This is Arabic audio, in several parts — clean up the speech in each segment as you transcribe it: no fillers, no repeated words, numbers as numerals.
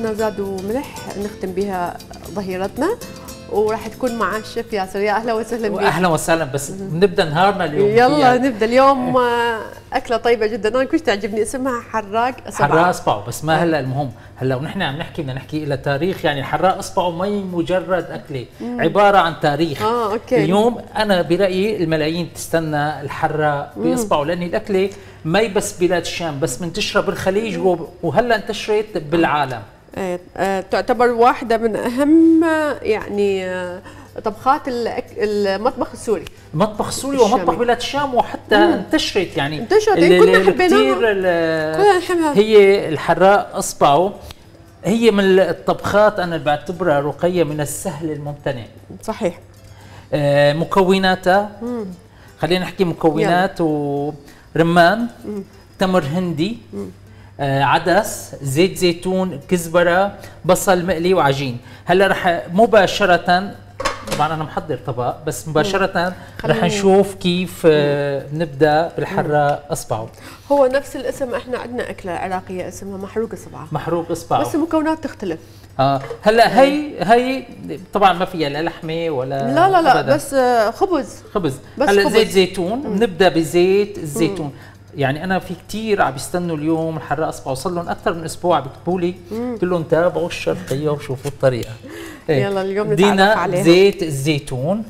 ناقصنا زاد وملح نختم بها ظهيرتنا، وراح تكون مع الشيف ياسر. يا اهلا وسهلا بك. اهلا وسهلا. بس نبدا نهارنا اليوم. يلا نبدا اليوم اكله طيبه جدا، انا كنت تعجبني اسمها حراق اصبعه. حراق اصبعه، بس ما هلا المهم، هلا ونحن عم نحكي بدنا نحكي الى تاريخ، يعني حراق اصبعه ما هي مجرد اكله، عباره عن تاريخ. اوكي. اليوم انا برايي الملايين تستنى الحراق باصبعه، لان الاكله ما هي بس بلاد الشام بس منتشره بالخليج وهلا انتشرت بالعالم. تعتبر واحدة من أهم يعني طبخات المطبخ السوري. المطبخ السوري ومطبخ بلاد الشام، وحتى انتشرت يعني كلنا حبيناها. هي الحراق اصبعه هي من الطبخات انا بعتبرها رقيه من السهل الممتنع. صحيح. مكوناتها خلينا نحكي مكونات: ورمان، تمر هندي، عدس، زيت زيتون، كزبره، بصل مقلي، وعجين. هلا رح مباشره، طبعا انا محضر طبق، بس مباشره رح نشوف كيف نبدا بالحراق اصبعه. هو نفس الاسم، احنا عندنا اكله عراقيه اسمها محروق اصبعه. محروق اصبعه، بس المكونات تختلف. هلا هي طبعا ما فيها لا لحمه ولا لا أبداً. بس خبز. هلا زيت زيتون، بنبدا بزيت الزيتون. يعني انا في كثير عم يستنوا اليوم الحراق اصبعه، وصار لهم اكثر من اسبوع بيكتبوا لي، قلت لهم تابعوا الشرقيه وشوفوا الطريقه. يلا اليوم نتعرف عليها. زيت الزيتون.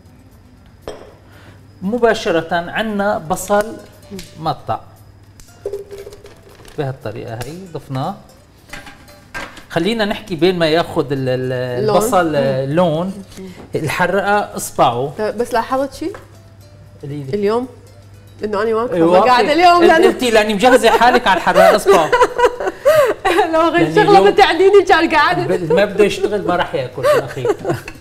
مباشره عندنا بصل مقطع بهالطريقه هي، ضفناه. خلينا نحكي بين ما ياخذ البصل لون الحراق اصبعه. بس لاحظت شيء اليوم انه انا واقفه قاعده اليوم لاني مجهزه حالك على الحراق اصبعه. لو غير شغله بتعنيني كان قاعده ما بده يشتغل ما راح ياكل بالاخير.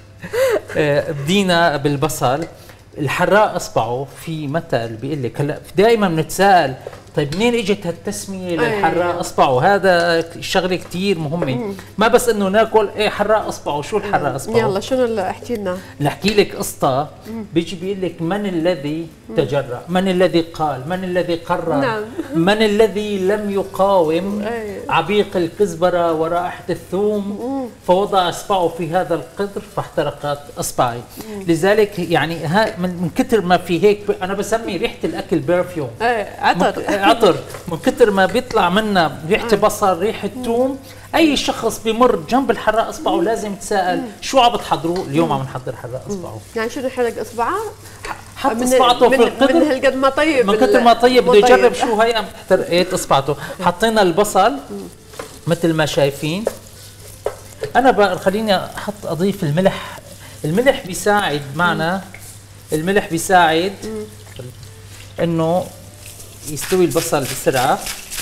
بدينا بالبصل. الحراق اصبعه في مثل بيقول لك، هلا دائما بنتساءل طيب منين اجت هالتسميه للحراق اصبعه؟ هذا شغله كثير مهمه، ما بس انه ناكل حراق اصبعه. شو الحراق اصبعه؟ يلا شنو اللي احكي لنا؟ نحكي لك قصه. بيجي بيقول لك من الذي تجرأ، من الذي قال، من الذي قرر، نعم. من الذي لم يقاوم عبيق الكزبره ورائحه الثوم فوضع اصبعه في هذا القدر فاحترقت اصبعي. لذلك يعني من كثر ما في هيك انا بسمي ريحه الاكل برفيوم. عطر من كثر ما بيطلع منا ريحه بصل، ريحه ثوم. اي شخص بيمر جنب الحراق اصبعه لازم يتساءل شو عم بتحضروه؟ اليوم عم نحضر حراق اصبعه. يعني شو نحرق اصبعه؟ حط اصبعته في القدر من هالقد ما طيب، من كثر ما طيب بده يجرب شو هي. قام احترقت اصبعته. حطينا البصل مثل ما شايفين. انا بقى خليني اضيف الملح. الملح بيساعد معنا، الملح بيساعد انه يستوي البصل بسرعه.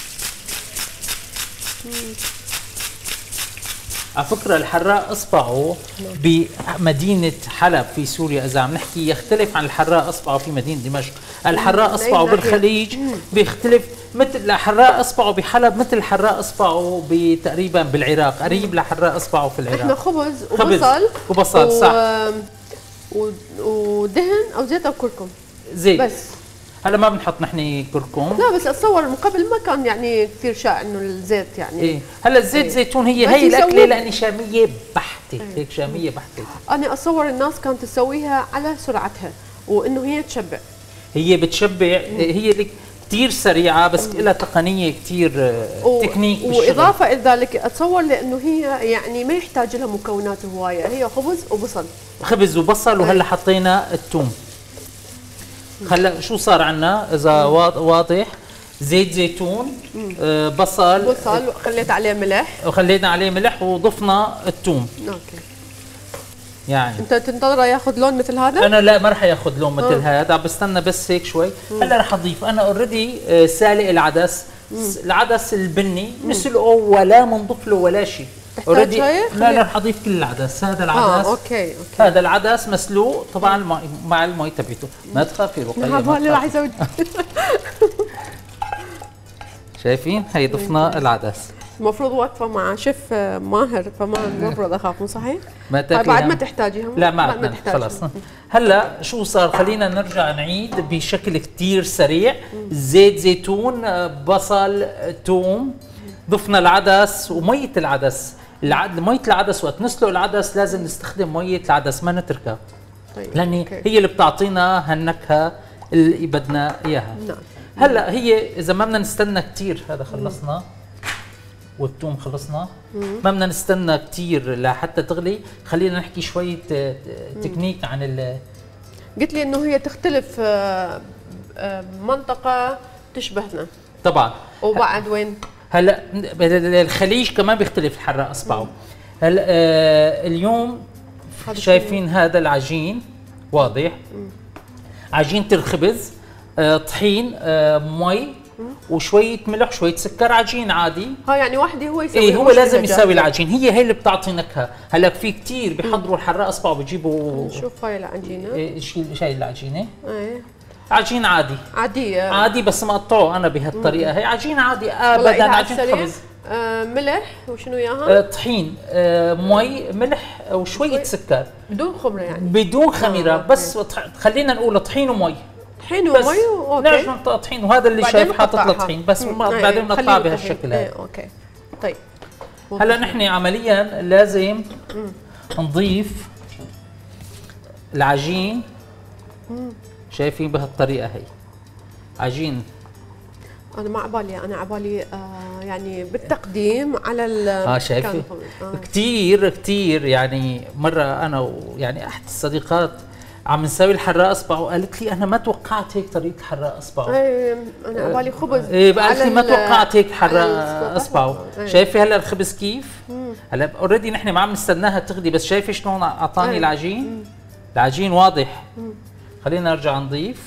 على فكره الحراق اصبعه بمدينه حلب في سوريا اذا عم نحكي يختلف عن الحراق اصبعه في مدينه دمشق. الحراق اصبعه بالخليج بيختلف، مثل حراق اصبعه بحلب مثل حراق اصبعه تقريبا بالعراق، قريب لحراق اصبعه في العراق. احنا خبز وبصل صح، ودهن او زيت او كركم. زيت بس. هلا ما بنحط نحن كركم. لا بس اتصور من قبل ما كان يعني كثير شائع انه الزيت يعني. هلا الزيت زيتون هي الاكله لاني شاميه بحته، هيك شاميه بحته. انا اتصور الناس كانت تسويها على سرعتها وانه هي تشبع. هي بتشبع، هي كثير سريعه بس لها تقنيه كثير تكنيك بالشغل. واضافه الى ذلك اتصور لانه هي يعني ما يحتاج لها مكونات هوايه، هي خبز وبصل. خبز وبصل. وهلا حطينا الثوم. هلا شو صار عنا اذا واضح؟ زيت زيتون، بصل خليت عليه ملح، وخلينا عليه ملح وضفنا الثوم. اوكي. يعني انت تنتظره ياخذ لون مثل هذا؟ انا لا، ما رح ياخذ لون مثل هذا، عم بستنى بس هيك شوي. هلا رح اضيف انا اوريدي سالق العدس. العدس البني نسلقه ولا منضيف له ولا شيء اوريدي. لا رح اضيف كل العدس. هذا العدس اوكي. هذا العدس مسلوق طبعا مع المي تبعته. ما تخافي رقية، هو اللي راح يسوي. شايفين هي ضفنا العدس. المفروض واقفه مع شيف ماهر، فما المفروض اخاف، مو صحيح؟ ما بعد ما تحتاجيهم. لا ما خلص. هلا شو صار؟ خلينا نرجع نعيد بشكل كثير سريع. زيت زيتون، بصل، ثوم، ضفنا العدس وميه العدس. ميه العدس وقت نسلق العدس لازم نستخدم ميه العدس ما نتركها، طيب. لان أوكي. هي اللي بتعطينا هالنكهه اللي بدنا اياها. نعم. هلا هي اذا ما بدنا نستنى كثير، هذا خلصنا والثوم خلصنا، ما بدنا نستنى كثير لحتى تغلي. خلينا نحكي شويه تكنيك عن قلت لي انه هي تختلف منطقه تشبهنا طبعا. وبعد وين؟ هلا الخليج كمان بيختلف الحراق اصبعه. هلا اليوم شايفين هذا العجين واضح، عجينه الخبز، طحين، مي وشويه ملح شويه سكر، عجين عادي. يعني وحده هو يسوي. ايه هو لازم يساوي العجين، هي اللي بتعطي نكهه. هلا في كثير بيحضروا الحراق اصبعه بيجيبوا. شوف هاي العجينه. ايه شاي العجينه. ايه عجين عادي عاديه عادي بس مقطعه انا بهالطريقه. هي عجين عادي ابدا، عجين خبز. ملح وشنو اياها؟ طحين، مي، ملح وشويه سكر بدون خمره يعني. بدون خميره. بس خلينا نقول طحين ومي. طحين ومي اوكي. ليش نقطع طحين؟ وهذا اللي شايف حاطط له طحين بس بعدين نقطعها بهالشكل هذا. اوكي طيب. هلا نحن عمليا لازم نضيف العجين. شايفين بهالطريقه هي عجين. انا ما عبالي، انا عبالي يعني بالتقديم على شايفه كثير يعني. مره انا يعني احد الصديقات عم نسوي الحراق اصبعه وقالت لي انا ما توقعت هيك طريقه الحراق اصبعه. انا عبالي خبز. قالت لي ما توقعت هيك حراق اصبعه. شايفه هلا الخبز كيف؟ هلا اوريدي نحن ما عم نستناها تغلي، بس شايفه شلون اعطاني العجين؟ العجين واضح. خلينا نرجع نضيف.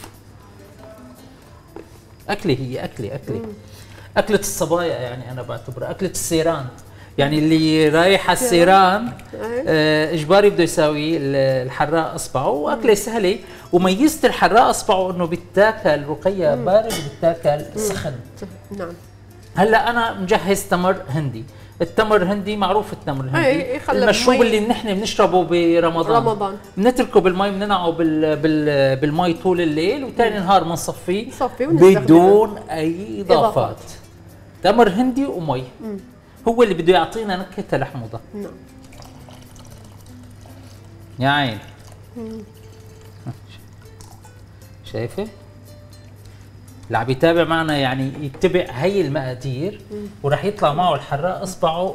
أكلة هي أكلة الصبايا يعني. أنا بعتبرها أكلة السيران يعني. اللي رايح على السيران إجباري بده يساوي الحراق أصبعه. وأكلة سهلة. وميزة الحراق أصبعه إنه بيتاكل رقية بارد وبيتاكل سخن. نعم. هلا أنا مجهز تمر هندي. التمر الهندي معروف، التمر الهندي المشروب اللي نحن بنشربه برمضان. بنتركه بالمي، بننقعه بالمي طول الليل وثاني نهار بنصفيه بدون اي اضافات. تمر هندي ومي هو اللي بده يعطينا نكهه الحموضه. نعم. يا عين. شايفه؟ اللي عم يتابع معنا يعني يتبع هي المقادير وراح يطلع معه الحراق اصبعه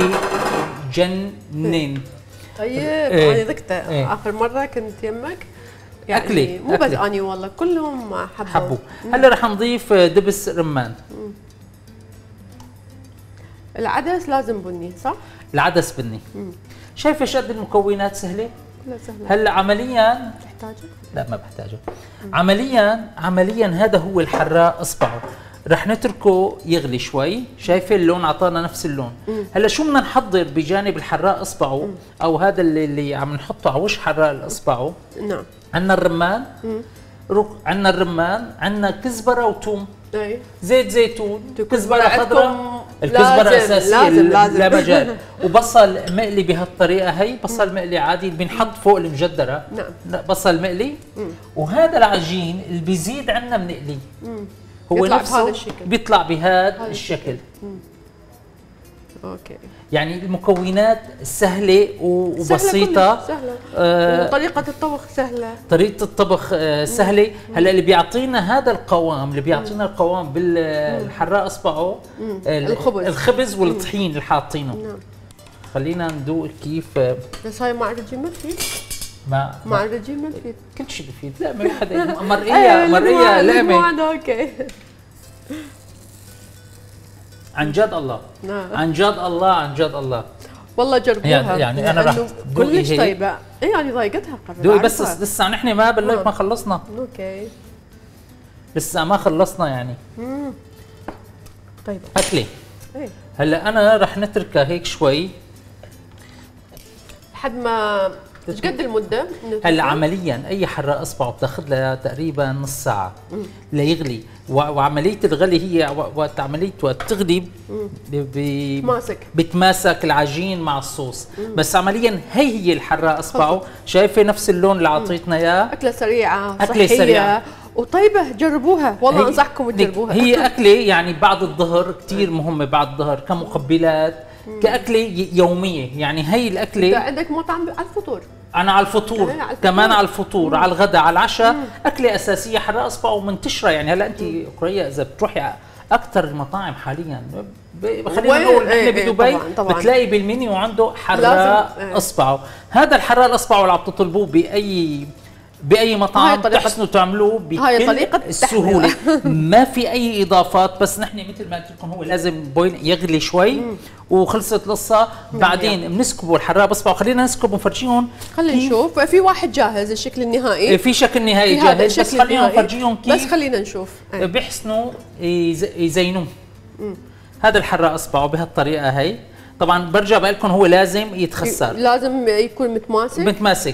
بجنن. طيب انا ذقته اخر مره كنت يمك يعني. أكلي. مو بس اني والله كلهم حبوا. هلا رح نضيف دبس رمان. العدس لازم بني صح؟ العدس بني. شايفه شد المكونات سهله؟ لا سهله. هلا عمليا تحتاجه؟ لا ما بحتاجه. عمليا هذا هو الحراق اصبعه. رح نتركه يغلي شوي. شايفه اللون اعطانا نفس اللون. هلا شو بدنا نحضر بجانب الحراق اصبعه او هذا اللي عم نحطه على وش حراق اصبعه؟ نعم. عندنا الرمان، عندنا كزبره وثوم، زيت زيتون، كزبره خضراء. الكزبره اساسيه لا مجال. وبصل مقلي بهالطريقه هي. بصل مقلي عادي بنحط فوق المجدره. نعم. بصل مقلي. وهذا العجين اللي بيزيد عنا بنقليه. هو نفسه بيطلع بهذا الشكل. اوكي. يعني المكونات سهله وبسيطه. سهله. وطريقه الطبخ سهله. طريقه الطبخ سهله. هلا اللي بيعطينا هذا القوام، اللي بيعطينا القوام بالحراق اصبعه الخبز والطحين اللي حاطينه. نعم. خلينا ندوق كيف. بس هاي مع الرجيم ما تفيد. مع الرجيم ما تفيد. كل شيء بفيد. لا ما حدا مرئيه لقمه. اوكي. عن جد الله. نعم. عن جد الله والله جربوها. يعني انا راح كلش طيبه. اي يعني ضايقتها قبل. دوقي بس لسه نحن ما بلشنا ما خلصنا. اوكي. لسه ما خلصنا يعني. طيب. اكلي. هلا انا راح نتركها هيك شوي لحد ما ايش قد المده؟ هلا عمليا اي حراق اصبعه بتاخذ لها تقريبا نص ساعه ليغلي. وعمليه الغلي هي وقت تغلي بتماسك العجين مع الصوص. بس عمليا هي الحراق اصبعه. شايفه نفس اللون اللي اعطيتنا اياه. اكله سريعه أكلة صحيه سريعة. وطيبه جربوها والله، انصحكم تجربوها. هي اكله يعني بعد الظهر كثير مهمه، بعد الظهر كمقبلات، كاكله يوميه. يعني هي الاكله انت عندك مطعم على الفطور؟ انا على الفطور، على الفطور. كمان على الفطور، على الغداء، على العشاء، اكله اساسيه حراق اصبع ومنتشره. يعني هلا انت قريه اذا بتروحي اكثر المطاعم حاليا، خلينا نقول احنا بدبي طبعاً. بتلاقي بالمنيو عنده حراق اصبعه. هذا الحراق الاصبع اللي عم تطلبوه باي مطعم بتحسنوا تعملوه بكل السهوله. ما في اي اضافات، بس نحن مثل ما قلت لكم هو لازم بوين يغلي شوي وخلصت القصه. بعدين بنسكبوا الحراق باصبعه، خلينا نسكب ونفرجيهم. خلينا نشوف. في واحد جاهز الشكل النهائي، في شكل نهائي جاهز، بس خلينا نفرجيهم كيف. بس خلينا نشوف بيحسنوا يزينوه. هذا الحراق اصبعه بهالطريقه هي. طبعا برجع بقول لكم هو لازم يتخسر، لازم يكون متماسك.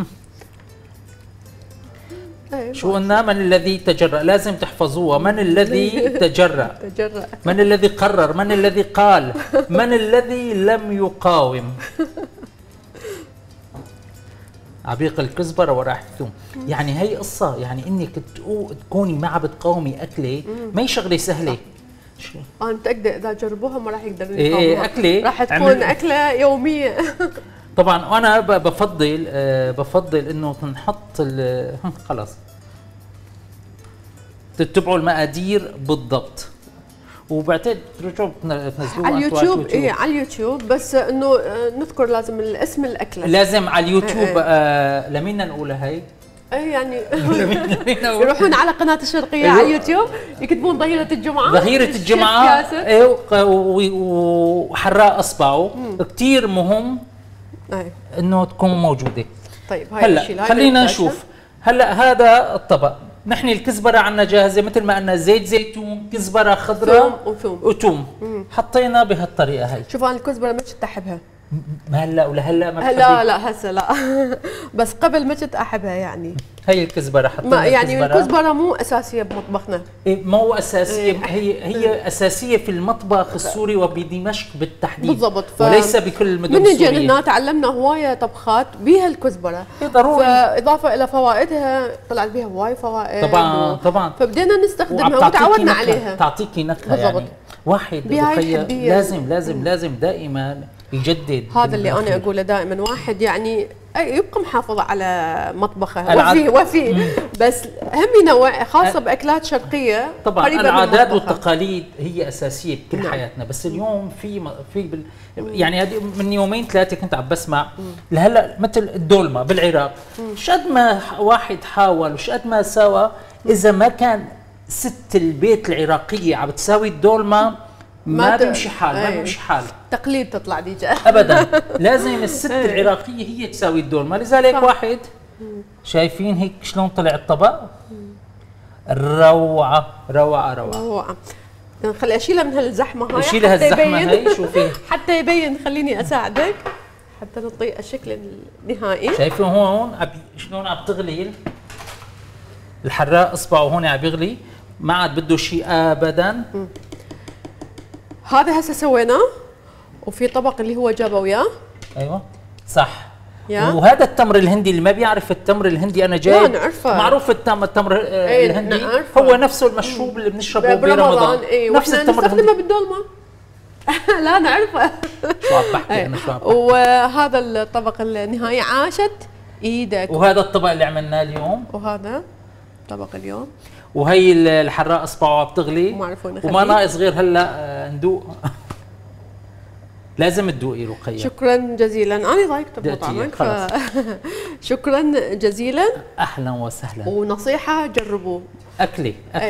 شو قلنا؟ من الذي تجرأ، لازم تحفظوها. من الذي تجرأ؟ من الذي قرر؟ من الذي قال؟ من الذي لم يقاوم؟ عبيق الكزبره ورائحه الثوم. يعني هي قصه، يعني انك تكوني ما عم بتقاومي اكله ما هي شغله سهله. انا متاكده اذا جربوها ما راح يقدروا يقاوموها. اكله راح تكون اكله يوميه. طبعا انا بفضل انه تنحط خلاص تتبعوا المقادير بالضبط، وبعتقد ترجعوا تنزلوها على اليوتيوب. ايه على اليوتيوب، بس انه نذكر لازم الاسم الاكله لازم على اليوتيوب. لمين نقولها هي؟ اي يعني يروحون على قناه الشرقيه على اليوتيوب يكتبون ظهيره الجمعه، ظهيره الجمعه وحراق اصبعه. كثير مهم انه تكون موجوده. طيب هلا خلينا نشوف. هلا هذا الطبق، نحن الكزبره عندنا جاهزه مثل ما قلنا، زيت زيتون، كزبره خضراء وثوم. حطينا بهالطريقه هي. شوف انا الكزبره ما كنت احبها، ما هلا ولهلا ما بتحبي؟ لا هسه لا بس قبل ما كنت احبها. يعني هي الكزبره حطينا يعني الكزبره مو اساسيه بمطبخنا. مو اساسيه. هي اساسيه في المطبخ السوري وبدمشق بالتحديد بالضبط. وليس بكل المدن السوريه. من هنا تعلمنا هوايه طبخات بها الكزبره ضروري، فاضافه الى فوائدها طلعت بها هواي فوائد. طبعا فبدينا نستخدمها وتعودنا عليها. تعطيكي نكهه يعني. واحد لازم دائما يجدد. هذا اللي انا اقوله دائما. واحد يعني يبقى محافظ على مطبخه وفي بس هم ينوع، خاصه باكلات شرقيه. طبعا العادات والتقاليد هي اساسيه بكل حياتنا. بس اليوم في يعني من يومين ثلاثه كنت عم بسمع لهلا مثل الدولمه بالعراق. شقد ما واحد حاول وشقد ما سوى، اذا ما كان ست البيت العراقيه عم تساوي الدولمه ما بيمشي حال. ما بيمشي حال. تقليد تطلع ديجا ابدا. لازم الست العراقيه هي تساوي الدولمه. لذلك واحد شايفين هيك شلون طلع الطبق؟ روعه. خلي اشيلها من هالزحمه هاي. شيلها الزحمه هاي. شوفي حتى يبين. خليني اساعدك حتى نعطي الشكل النهائي. شايفين هون شلون عم تغلي الحراق اصبعه هون عم يغلي، ما عاد بده شيء ابدا. هذا هسه سويناه، وفي طبق اللي هو جابه وياه. ايوه صح. وهذا التمر الهندي، اللي ما بيعرف التمر الهندي انا جاي. لا نعرفه. معروف التمر الهندي نعرفه. هو نفسه المشروب اللي بنشربه برمضان. نفس التمر نستخدمه بالدولمه. لا نعرفه. شو عم بحكي انا، شو عم بحكي. وهذا الطبق النهائي عاشت ايدك. وهذا الطبق اللي عملناه اليوم. وهذا طبق اليوم. وهي الحراق اصبعه بتغلي وما ناقص غير هلا ندوق. لازم تدوقي رقية. شكرا جزيلا. انا ضايقت بمطعمك شكرا جزيلا. اهلا وسهلا. ونصيحة جربوه. اكلة.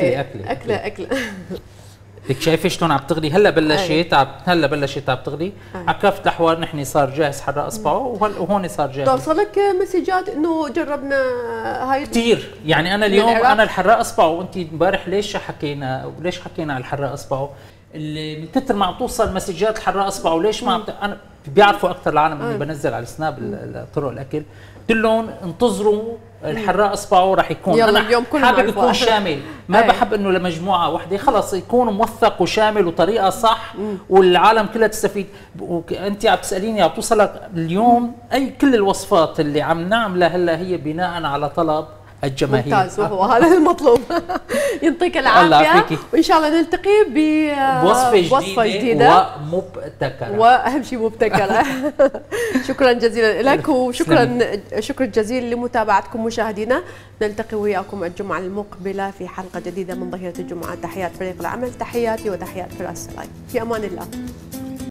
لك شايفه شلون عم تغلي؟ هلا بلشت عم تغلي. على كافة الاحوال نحن صار جاهز حراق اصبعه، وهون صار جاهز. توصلك مسجات انه جربنا هاي كثير. يعني انا اليوم انا الحراق اصبعه، وانت امبارح ليش حكينا على الحراق اصبعه؟ اللي من كثر ما عم توصل مسجات الحراق اصبعه، وليش ما عم انا بيعرفوا اكثر العالم اني بنزل على السناب طرق الاكل. قلت لهم انتظروا الحراق اصبعه راح يكون. انا حابب يكون شامل، ما بحب انه لمجموعه وحده، خلص يكون موثق وشامل وطريقه صح والعالم كلها تستفيد. انت عم تساليني عم توصلك اليوم كل الوصفات اللي عم نعملها هلا هي بناء على طلب الجماهير. ممتاز، وهو هذا المطلوب. يعطيك العافيه، وان شاء الله نلتقي بوصفه جديده ومبتكره، واهم شيء مبتكره. شكرا جزيلا لك، شكرا جزيلا لمتابعتكم مشاهدينا. نلتقي وياكم الجمعه المقبله في حلقه جديده من ظهيره الجمعه. تحيات فريق العمل، تحياتي وتحيات فراس سلاي، في امان الله.